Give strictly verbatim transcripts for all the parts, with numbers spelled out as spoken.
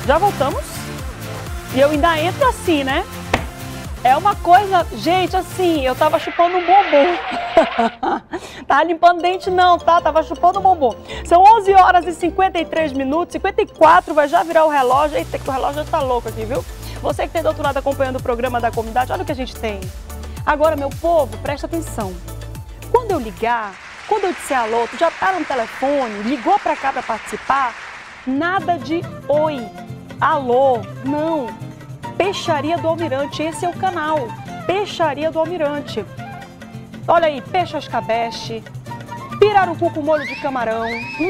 Já voltamos? E eu ainda entro assim, né? É uma coisa, gente, assim, eu tava chupando um bombom. Tava limpando dente não, tá? Tava chupando um bombom. São onze horas e cinquenta e três minutos, cinquenta e quatro, vai já virar o relógio. Eita, que o relógio já tá louco aqui, viu? Você que tem do outro lado acompanhando o programa da comunidade, olha o que a gente tem. Agora, meu povo, presta atenção. Quando eu ligar, quando eu disser alô, tu já tá no telefone, ligou pra cá pra participar, nada de oi, alô, não. Peixaria do Almirante, esse é o canal, Peixaria do Almirante. Olha aí, peixe escabeche, pirarucu com molho de camarão.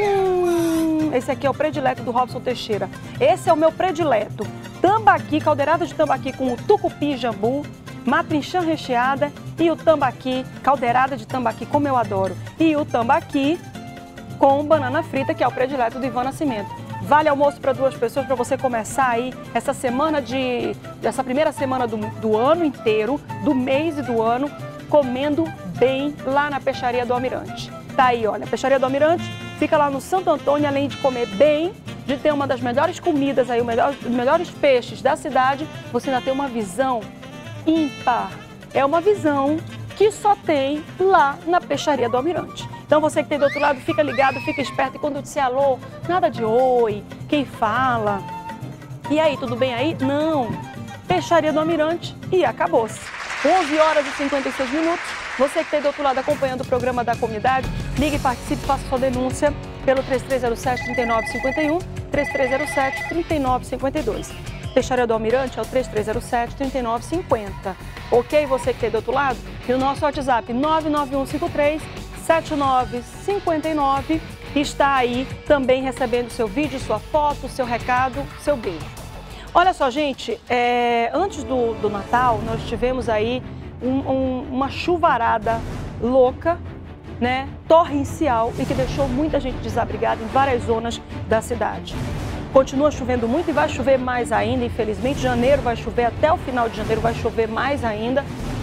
Hum, esse aqui é o predileto do Robson Teixeira. Esse é o meu predileto. Tambaqui, caldeirada de tambaqui com o tucupi e jambu, matrinchã recheada e o tambaqui, caldeirada de tambaqui, como eu adoro. E o tambaqui com banana frita, que é o predileto do Ivan Nascimento. Vale almoço para duas pessoas, para você começar aí essa semana de... essa primeira semana do, do ano inteiro, do mês e do ano, comendo bem lá na Peixaria do Almirante. Tá aí, olha, a Peixaria do Almirante fica lá no Santo Antônio, além de comer bem, de ter uma das melhores comidas aí, o melhor, os melhores peixes da cidade, você ainda tem uma visão ímpar. É uma visão que só tem lá na Peixaria do Almirante. Então você que tem do outro lado, fica ligado, fica esperto e quando eu disser alô, nada de oi, quem fala. E aí, tudo bem aí? Não. Peixaria do Almirante e acabou-se. onze horas e cinquenta e seis minutos. Você que tem do outro lado acompanhando o programa da comunidade, ligue e participe, faça sua denúncia pelo três três zero sete, três nove cinco um, três três zero sete, três nove cinco dois. Peixaria do Almirante é o três três zero sete, três nove cinco zero. Ok, você que tem do outro lado? E o nosso WhatsApp nove nove um cinco três, sete nove cinco nove está aí também recebendo seu vídeo, sua foto, seu recado, seu beijo. Olha só, gente, é, antes do, do Natal, nós tivemos aí um, um, uma chuvarada louca, né, torrencial e que deixou muita gente desabrigada em várias zonas da cidade. Continua chovendo muito e vai chover mais ainda, infelizmente. Janeiro vai chover, até o final de janeiro vai chover mais ainda.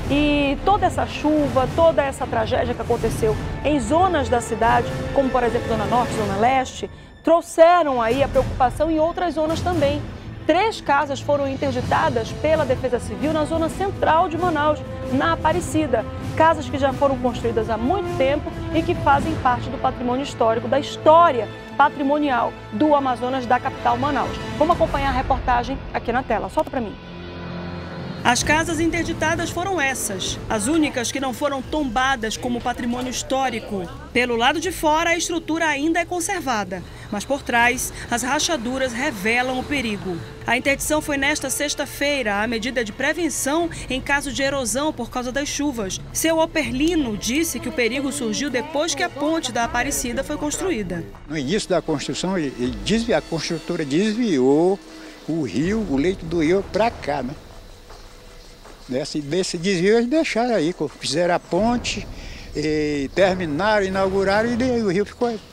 E toda essa chuva, toda essa tragédia que aconteceu em zonas da cidade, como por exemplo Zona Norte, Zona Leste, trouxeram aí a preocupação em outras zonas também. Três casas foram interditadas pela Defesa Civil na zona central de Manaus, na Aparecida. Casas que já foram construídas há muito tempo e que fazem parte do patrimônio histórico, da história patrimonial do Amazonas, da capital Manaus. Vamos acompanhar a reportagem aqui na tela. Solta para mim. As casas interditadas foram essas, as únicas que não foram tombadas como patrimônio histórico. Pelo lado de fora, a estrutura ainda é conservada, mas por trás, as rachaduras revelam o perigo. A interdição foi nesta sexta-feira, a medida de prevenção em caso de erosão por causa das chuvas. Seu Operlino disse que o perigo surgiu depois que a ponte da Aparecida foi construída. No início da construção, ele desviou, a construtora desviou o rio, o leito do rio para cá, né? Desse, desse desvio eles deixaram aí, fizeram a ponte, e terminaram, inauguraram e daí o rio ficou aí.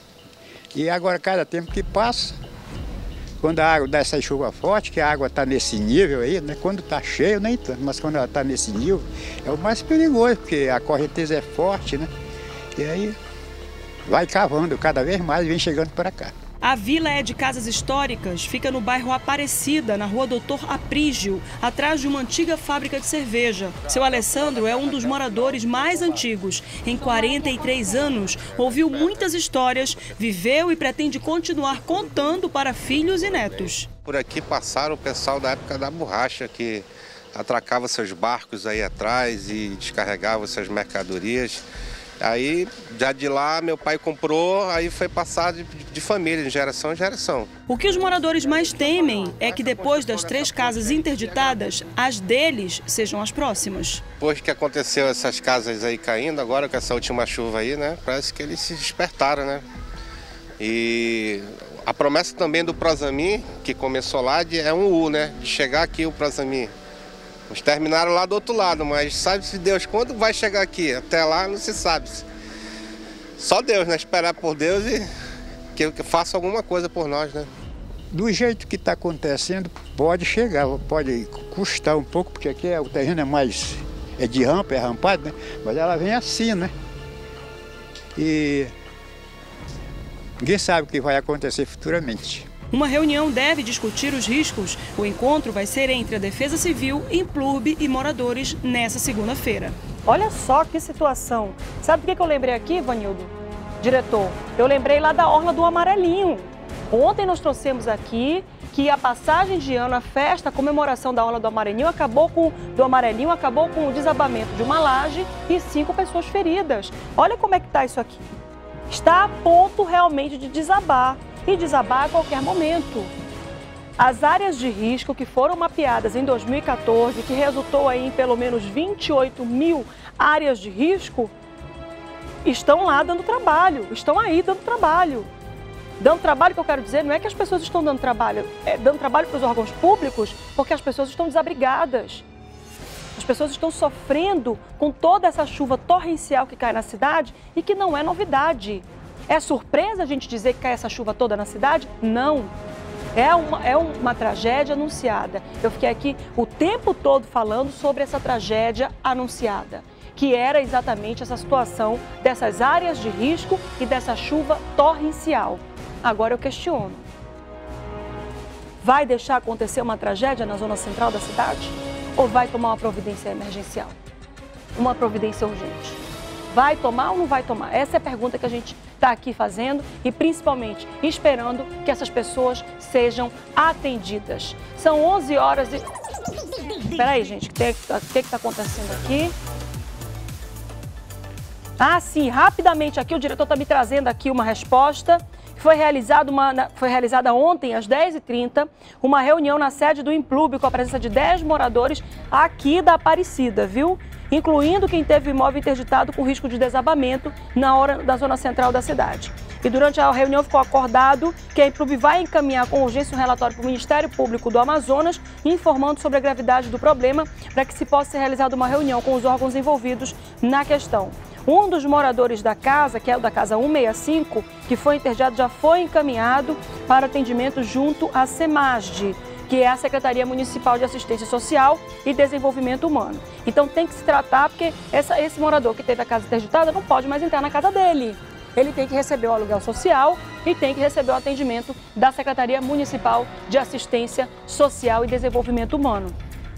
E agora, cada tempo que passa, quando a água dá essa chuva forte, que a água está nesse nível aí, né? Quando está cheio, nem tanto, mas quando ela está nesse nível, é o mais perigoso, porque a correnteza é forte, né? E aí vai cavando cada vez mais e vem chegando para cá. A vila é de casas históricas, fica no bairro Aparecida, na rua Doutor Aprígio, atrás de uma antiga fábrica de cerveja. Seu Alessandro é um dos moradores mais antigos. Em quarenta e três anos, ouviu muitas histórias, viveu e pretende continuar contando para filhos e netos. Por aqui passaram o pessoal da época da borracha, que atracava seus barcos aí atrás e descarregava suas mercadorias. Aí, já de lá, meu pai comprou, aí foi passado de, de família, de geração em geração. O que os moradores mais temem é que depois das três casas interditadas, as deles sejam as próximas. Depois que aconteceu essas casas aí caindo, agora com essa última chuva aí, né, parece que eles se despertaram, né? E a promessa também do Prosamin, que começou lá, de, é um U, né, de chegar aqui o Prosamin. Eles terminaram lá do outro lado, mas sabe-se Deus quando vai chegar aqui? Até lá não se sabe. Só Deus, né? Esperar por Deus e que, que faça alguma coisa por nós, né? Do jeito que está acontecendo, pode chegar, pode custar um pouco, porque aqui é, o terreno é mais, é de rampa, é rampado, né? Mas ela vem assim, né? E ninguém sabe o que vai acontecer futuramente. Uma reunião deve discutir os riscos. O encontro vai ser entre a Defesa Civil, Implurb e moradores nessa segunda-feira. Olha só que situação. Sabe por que eu lembrei aqui, Ivanildo? Diretor, eu lembrei lá da Orla do Amarelinho. Ontem nós trouxemos aqui que a passagem de ano, a festa, a comemoração da Orla do Amarelinho acabou com, do Amarelinho acabou com o desabamento de uma laje e cinco pessoas feridas. Olha como é que está isso aqui. Está a ponto realmente de desabar. E desabar a qualquer momento. As áreas de risco que foram mapeadas em dois mil e quatorze, que resultou aí em pelo menos vinte e oito mil áreas de risco, estão lá dando trabalho, estão aí dando trabalho. Dando trabalho, que eu quero dizer, não é que as pessoas estão dando trabalho, é dando trabalho para os órgãos públicos, porque as pessoas estão desabrigadas. As pessoas estão sofrendo com toda essa chuva torrencial que cai na cidade e que não é novidade. É surpresa a gente dizer que cai essa chuva toda na cidade? Não. É uma, é uma tragédia anunciada. Eu fiquei aqui o tempo todo falando sobre essa tragédia anunciada, que era exatamente essa situação dessas áreas de risco e dessa chuva torrencial. Agora eu questiono. Vai deixar acontecer uma tragédia na zona central da cidade? Ou vai tomar uma providência emergencial? Uma providência urgente? Vai tomar ou não vai tomar? Essa é a pergunta que a gente está aqui fazendo e principalmente esperando que essas pessoas sejam atendidas. São onze horas e... Espera aí, gente, o que está acontecendo aqui? Ah, sim, rapidamente aqui, o diretor está me trazendo aqui uma resposta. Foi realizada, uma, foi realizada ontem, às dez e trinta, uma reunião na sede do Implurb com a presença de dez moradores aqui da Aparecida, viu? Incluindo quem teve o imóvel interditado com risco de desabamento na hora da zona central da cidade. E durante a reunião ficou acordado que a Implurb vai encaminhar com urgência um relatório para o Ministério Público do Amazonas, informando sobre a gravidade do problema, para que se possa ser realizada uma reunião com os órgãos envolvidos na questão. Um dos moradores da casa, que é o da casa cento e sessenta e cinco, que foi interditado, já foi encaminhado para atendimento junto à SEMASD, que é a Secretaria Municipal de Assistência Social e Desenvolvimento Humano. Então tem que se tratar, porque essa, esse morador que teve a casa interditada não pode mais entrar na casa dele. Ele tem que receber o aluguel social e tem que receber o atendimento da Secretaria Municipal de Assistência Social e Desenvolvimento Humano.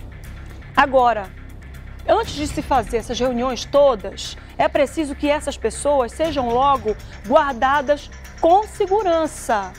Agora, antes de se fazer essas reuniões todas, é preciso que essas pessoas sejam logo guardadas com segurança.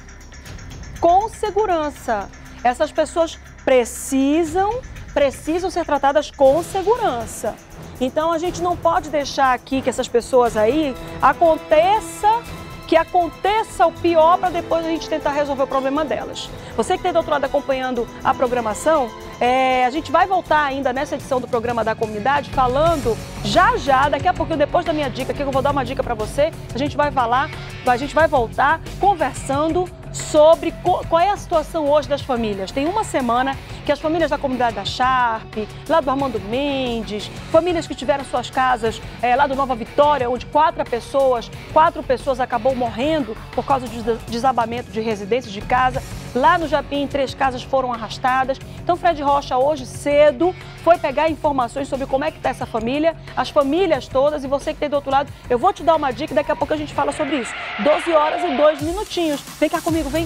Com segurança. Essas pessoas precisam, precisam ser tratadas com segurança. Então a gente não pode deixar aqui que essas pessoas aí aconteça, que aconteça o pior para depois a gente tentar resolver o problema delas. Você que tem do outro lado acompanhando a programação, é, a gente vai voltar ainda nessa edição do programa da comunidade falando já já, daqui a pouquinho, depois da minha dica, que eu vou dar uma dica para você, a gente vai falar, a gente vai voltar conversando sobre qual é a situação hoje das famílias. Tem uma semana que as famílias da comunidade da Sharp, lá do Armando Mendes, famílias que tiveram suas casas é, lá do Nova Vitória, onde quatro pessoas, quatro pessoas acabou morrendo por causa do desabamento de residências de casa. Lá no Japim, três casas foram arrastadas. Então, Fred Rocha, hoje cedo, foi pegar informações sobre como é que está essa família, as famílias todas, e você que tem do outro lado, eu vou te dar uma dica e daqui a pouco a gente fala sobre isso. doze horas e dois minutinhos. Vem cá comigo, vem.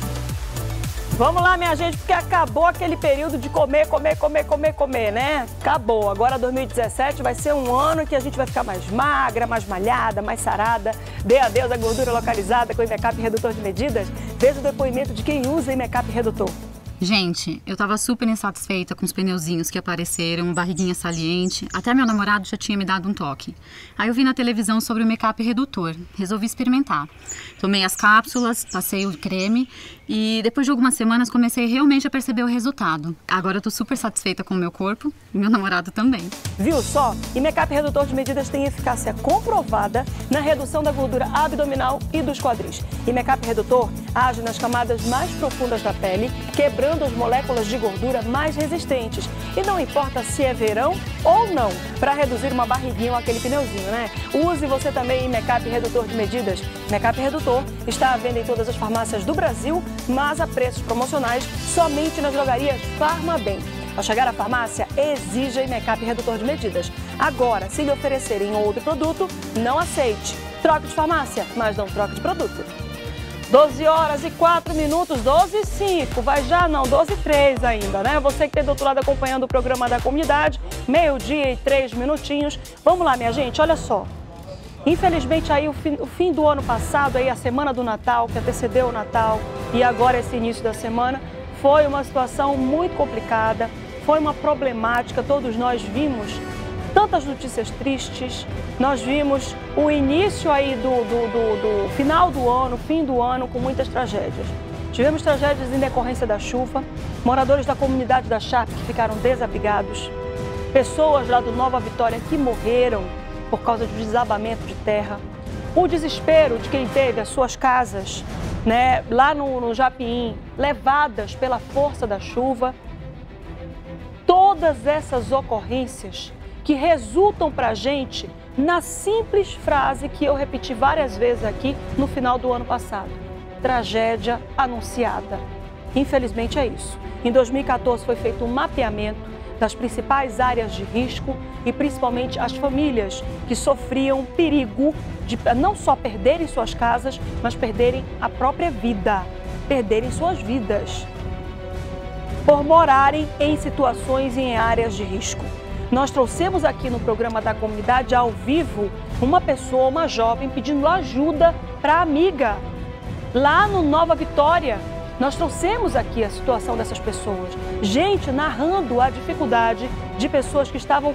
Vamos lá, minha gente, porque acabou aquele período de comer, comer, comer, comer, comer, né? Acabou. Agora dois mil e dezessete vai ser um ano que a gente vai ficar mais magra, mais malhada, mais sarada. Dê adeus à gordura localizada com o Imecap Redutor de Medidas. Veja o depoimento de quem usa Imecap Redutor. Gente, eu tava super insatisfeita com os pneuzinhos que apareceram, barriguinha saliente. Até meu namorado já tinha me dado um toque. Aí eu vi na televisão sobre o Imecap Redutor. Resolvi experimentar. Tomei as cápsulas, passei o creme e depois de algumas semanas comecei realmente a perceber o resultado. Agora eu tô super satisfeita com o meu corpo e meu namorado também. Viu só? Imecap Redutor de Medidas tem eficácia comprovada na redução da gordura abdominal e dos quadris. Imecap Redutor age nas camadas mais profundas da pele, quebrando as moléculas de gordura mais resistentes. E não importa se é verão ou não, para reduzir uma barriguinha ou aquele pneuzinho, né? Use você também Imecap Redutor de Medidas. Imecap Redutor está à venda em todas as farmácias do Brasil, mas a preços promocionais somente nas drogarias Farmabem. Ao chegar à farmácia, exija Imecap Redutor de Medidas. Agora, se lhe oferecerem outro produto, não aceite. Troque de farmácia, mas não troque de produto. doze horas e quatro minutos, doze e cinco, vai já não, doze e três ainda, né? Você que tem do outro lado acompanhando o programa da comunidade, meio-dia e três minutinhos. Vamos lá, minha gente, olha só. Infelizmente aí o fim, o fim do ano passado, aí a semana do Natal, que antecedeu o Natal, e agora esse início da semana, foi uma situação muito complicada, foi uma problemática, todos nós vimos tantas notícias tristes, nós vimos o início aí do, do, do, do final do ano, fim do ano, com muitas tragédias. Tivemos tragédias em decorrência da chuva, moradores da comunidade da Sharp que ficaram desabrigados, pessoas lá do Nova Vitória que morreram por causa do desabamento de terra, o desespero de quem teve as suas casas, né, lá no, no Japim, levadas pela força da chuva. Todas essas ocorrências que resultam para a gente na simples frase que eu repeti várias vezes aqui no final do ano passado. Tragédia anunciada. Infelizmente é isso. Em dois mil e quatorze foi feito um mapeamento das principais áreas de risco e principalmente as famílias que sofriam perigo de não só perderem suas casas, mas perderem a própria vida, perderem suas vidas, por morarem em situações e em áreas de risco. Nós trouxemos aqui no programa da comunidade, ao vivo, uma pessoa, uma jovem, pedindo ajuda para a amiga. Lá no Nova Vitória, nós trouxemos aqui a situação dessas pessoas. Gente narrando a dificuldade de pessoas que estavam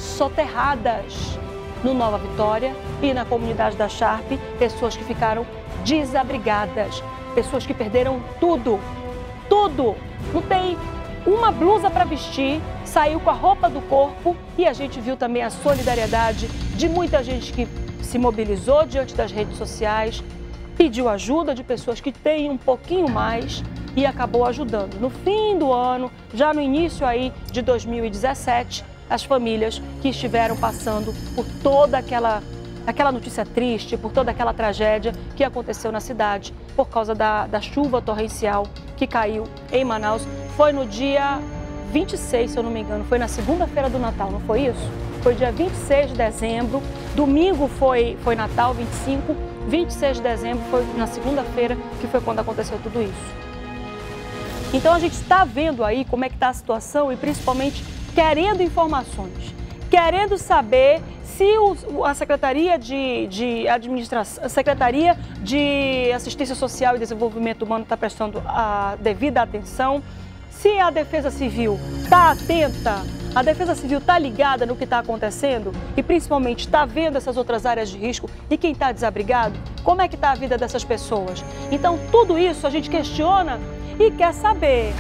soterradas no Nova Vitória e na comunidade da Sharp, pessoas que ficaram desabrigadas, pessoas que perderam tudo, tudo. Não tem uma blusa para vestir, saiu com a roupa do corpo, e a gente viu também a solidariedade de muita gente que se mobilizou diante das redes sociais, pediu ajuda de pessoas que têm um pouquinho mais e acabou ajudando. No fim do ano, já no início aí de dois mil e dezessete, as famílias que estiveram passando por toda aquela, aquela notícia triste, por toda aquela tragédia que aconteceu na cidade por causa da, da chuva torrencial que caiu em Manaus. Foi no dia vinte e seis, se eu não me engano, foi na segunda-feira do Natal, não foi isso? Foi dia vinte e seis de dezembro, domingo foi, foi Natal, vinte e cinco, vinte e seis de dezembro foi na segunda-feira, que foi quando aconteceu tudo isso. Então a gente está vendo aí como é que está a situação e principalmente querendo informações, querendo saber se o, a Secretaria de, de Administração, a Secretaria de Assistência Social e Desenvolvimento Humano está prestando a devida atenção, se a Defesa Civil está atenta, a Defesa Civil está ligada no que está acontecendo e principalmente está vendo essas outras áreas de risco e quem está desabrigado, como é que está a vida dessas pessoas. Então tudo isso a gente questiona e quer saber.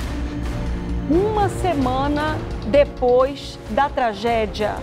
Uma semana depois da tragédia,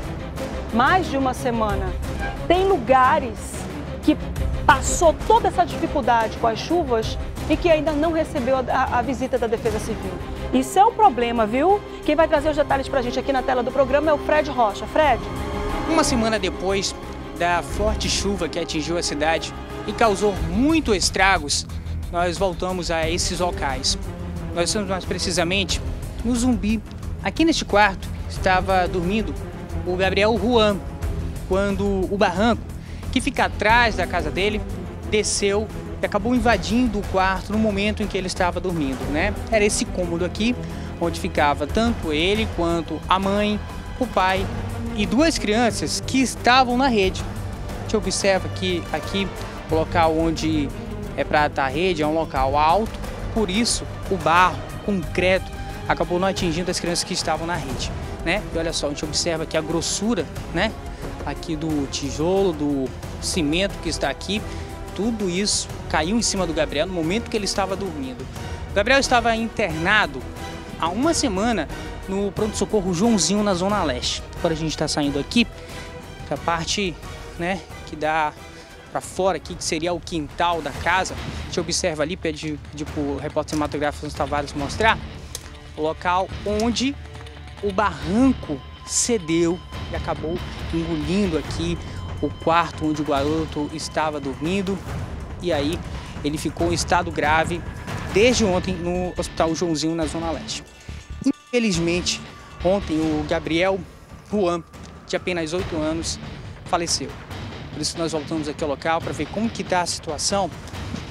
mais de uma semana, tem lugares que passou toda essa dificuldade com as chuvas e que ainda não recebeu a, a visita da Defesa Civil. Isso é um problema, viu? Quem vai trazer os detalhes pra gente aqui na tela do programa é o Fred Rocha. Fred? Uma semana depois da forte chuva que atingiu a cidade e causou muitos estragos, nós voltamos a esses locais. Nós estamos mais precisamente no Zumbi. Aqui neste quarto estava dormindo o Gabriel Juan, quando o barranco, que fica atrás da casa dele, desceu e acabou invadindo o quarto no momento em que ele estava dormindo, né? Era esse cômodo aqui, onde ficava tanto ele quanto a mãe, o pai e duas crianças que estavam na rede. A gente observa que aqui o local onde é para estar a rede é um local alto, por isso o barro, o concreto, acabou não atingindo as crianças que estavam na rede, né? E olha só, a gente observa que a grossura, né? Aqui do tijolo, do cimento que está aqui, tudo isso caiu em cima do Gabriel no momento que ele estava dormindo. O Gabriel estava internado há uma semana no pronto-socorro Joãozinho, na Zona Leste. Agora a gente está saindo aqui, a parte, né, que dá para fora aqui, que seria o quintal da casa. A gente observa ali, pede, pede para o repórter cinematográfico Luiz Tavares mostrar o local onde o barranco cedeu e acabou engolindo aqui o quarto onde o garoto estava dormindo, e aí ele ficou em estado grave desde ontem no Hospital Joãozinho, na Zona Leste. Infelizmente, ontem o Gabriel Juan, de apenas oito anos, faleceu. Por isso nós voltamos aqui ao local para ver como que está a situação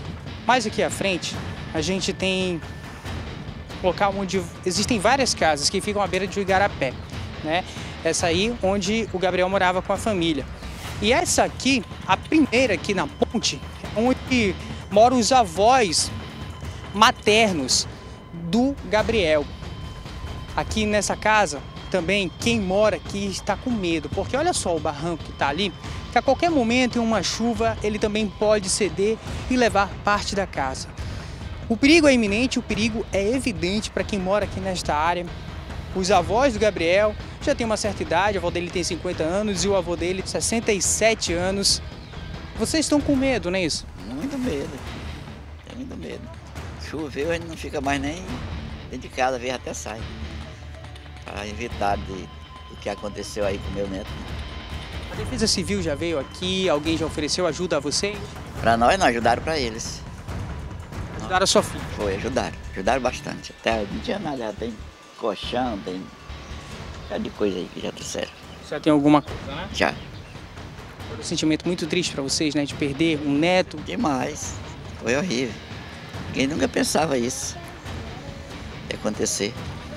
Mais aqui à frente, a gente tem um local onde existem várias casas que ficam à beira de Igarapé, né? Essa aí onde o Gabriel morava com a família. E essa aqui, a primeira aqui na ponte, é onde moram os avós maternos do Gabriel. Aqui nessa casa, também, quem mora aqui está com medo, porque olha só o barranco que está ali, que a qualquer momento, em uma chuva, ele também pode ceder e levar parte da casa. O perigo é iminente, o perigo é evidente para quem mora aqui nesta área. Os avós do Gabriel já têm uma certa idade, o avô dele tem cinquenta anos e o avô dele sessenta e sete anos. Vocês estão com medo, não é isso? Muito medo, tem muito medo. Choveu, a gente não fica mais nem dentro de casa, às vezes até sai. Para evitar de, do que aconteceu aí com o meu neto. A Defesa Civil já veio aqui, alguém já ofereceu ajuda a vocês? Para nós não, ajudaram para eles. Ajudaram a sua filha? Foi, ajudaram, ajudaram bastante. Até não tinha nada, já tem colchão, tem já de coisa aí que já trouxeram. Já tem alguma coisa, né? Já. Foi um sentimento muito triste para vocês, né? De perder um neto. Demais, foi horrível. Ninguém nunca pensava isso ia acontecer.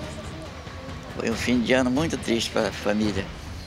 Foi um fim de ano muito triste para a família,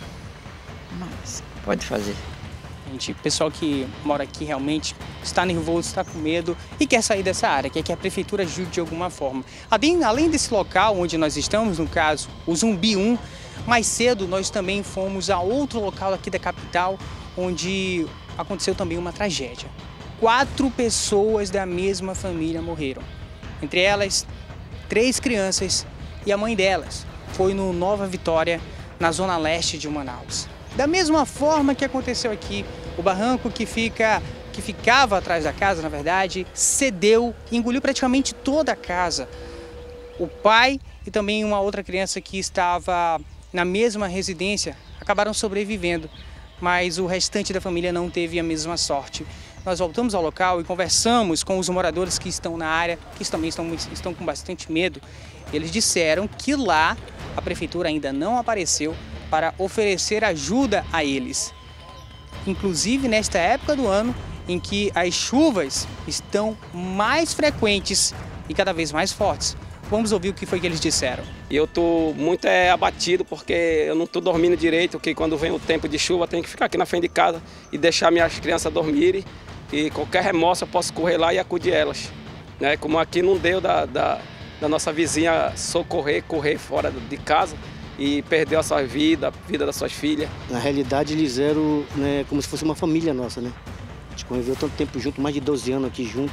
mas pode fazer. Gente, o pessoal que mora aqui realmente está nervoso, está com medo e quer sair dessa área, quer que a prefeitura ajude de alguma forma. Além, além desse local onde nós estamos, no caso, o Zumbi um, mais cedo nós também fomos a outro local aqui da capital, onde aconteceu também uma tragédia. Quatro pessoas da mesma família morreram. Entre elas, três crianças e a mãe delas. Foi no Nova Vitória, na zona leste de Manaus. Da mesma forma que aconteceu aqui, o barranco que, fica, que ficava atrás da casa, na verdade, cedeu e engoliu praticamente toda a casa. O pai e também uma outra criança que estava na mesma residência acabaram sobrevivendo, mas o restante da família não teve a mesma sorte. Nós voltamos ao local e conversamos com os moradores que estão na área, que também estão, estão com bastante medo. Eles disseram que lá a prefeitura ainda não apareceu para oferecer ajuda a eles. Inclusive nesta época do ano em que as chuvas estão mais frequentes e cada vez mais fortes. Vamos ouvir o que foi que eles disseram. Eu estou muito é, abatido porque eu não estou dormindo direito, porque quando vem o tempo de chuva eu tenho que ficar aqui na frente de casa e deixar minhas crianças dormirem. E qualquer remorso eu posso correr lá e acudir elas. Né? Como aqui não deu da, da, da nossa vizinha socorrer, correr fora de casa e perdeu a sua vida, a vida das suas filhas. Na realidade eles eram, né, como se fosse uma família nossa, né? A gente conviveu tanto tempo junto, mais de doze anos aqui junto,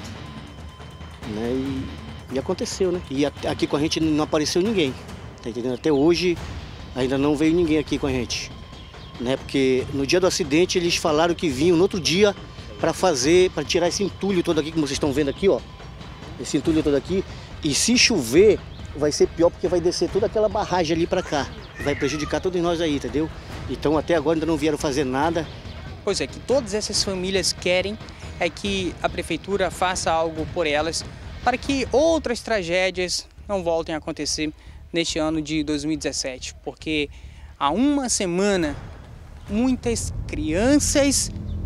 né? E, e aconteceu, né? E aqui com a gente não apareceu ninguém, tá entendendo? Até hoje ainda não veio ninguém aqui com a gente, né? Porque no dia do acidente eles falaram que vinham no outro dia para fazer, para tirar esse entulho todo aqui, como vocês estão vendo aqui, ó. Esse entulho todo aqui. E se chover, vai ser pior porque vai descer toda aquela barragem ali para cá. Vai prejudicar todos nós aí, entendeu? Então até agora ainda não vieram fazer nada. Pois é, que todas essas famílias querem é que a prefeitura faça algo por elas para que outras tragédias não voltem a acontecer neste ano de dois mil e dezessete. Porque há uma semana, muitas crianças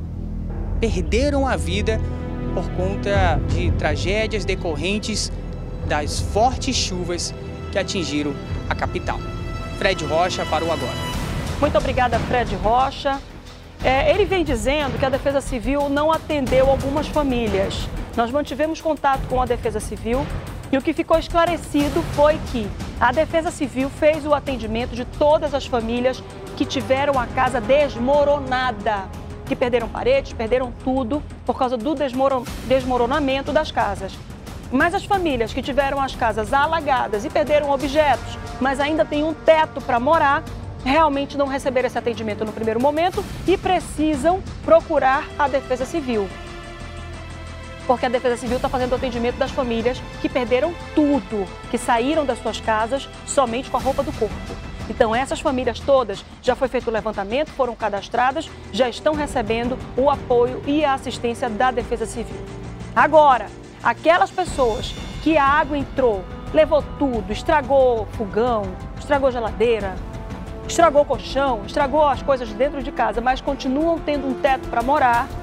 perderam a vida por conta de tragédias decorrentes das fortes chuvas que atingiram a capital. Fred Rocha parou agora. Muito obrigada, Fred Rocha. É, ele vem dizendo que a Defesa Civil não atendeu algumas famílias. Nós mantivemos contato com a Defesa Civil e o que ficou esclarecido foi que a Defesa Civil fez o atendimento de todas as famílias que tiveram a casa desmoronada, que perderam paredes, perderam tudo por causa do desmoronamento das casas. Mas as famílias que tiveram as casas alagadas e perderam objetos, mas ainda têm um teto para morar, realmente não receberam esse atendimento no primeiro momento e precisam procurar a Defesa Civil. Porque a Defesa Civil está fazendo o atendimento das famílias que perderam tudo, que saíram das suas casas somente com a roupa do corpo. Então essas famílias todas, já foi feito o levantamento, foram cadastradas, já estão recebendo o apoio e a assistência da Defesa Civil. Agora, aquelas pessoas que a água entrou, levou tudo, estragou fogão, estragou geladeira, estragou colchão, estragou as coisas dentro de casa, mas continuam tendo um teto para morar,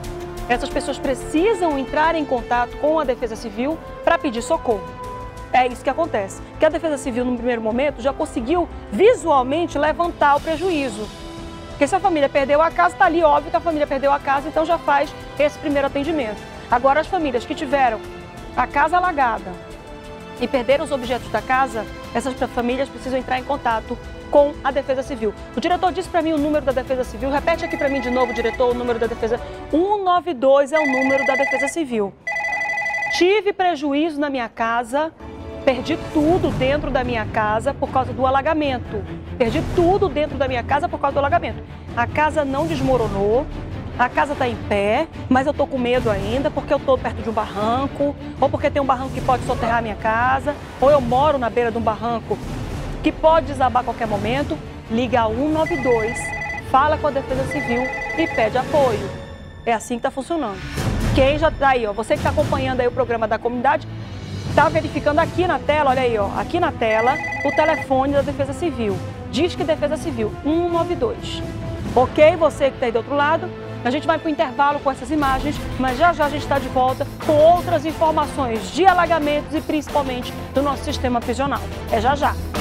Essas pessoas precisam entrar em contato com a Defesa Civil para pedir socorro. É isso que acontece. Que a Defesa Civil, no primeiro momento, já conseguiu visualmente levantar o prejuízo. Porque se a família perdeu a casa, está ali óbvio que a família perdeu a casa, então já faz esse primeiro atendimento. Agora, as famílias que tiveram a casa alagada e perderam os objetos da casa, essas famílias precisam entrar em contato com a Defesa Civil. O diretor disse para mim o número da Defesa Civil. Repete aqui para mim de novo, diretor, o número da Defesa. um nove dois é o número da Defesa Civil. Tive prejuízo na minha casa, perdi tudo dentro da minha casa por causa do alagamento. Perdi tudo dentro da minha casa por causa do alagamento. A casa não desmoronou, a casa está em pé, mas eu estou com medo ainda porque eu estou perto de um barranco, ou porque tem um barranco que pode soterrar a minha casa, ou eu moro na beira de um barranco que pode desabar a qualquer momento. Liga um nove dois, fala com a Defesa Civil e pede apoio. É assim que está funcionando. Quem já está aí, ó, você que está acompanhando aí o programa da comunidade, está verificando aqui na tela, olha aí, ó, aqui na tela, o telefone da Defesa Civil. Diz que Defesa Civil, um nove dois. Ok? Você que está aí do outro lado, a gente vai para o intervalo com essas imagens, mas já já a gente está de volta com outras informações de alagamentos e principalmente do nosso sistema prisional. É já já.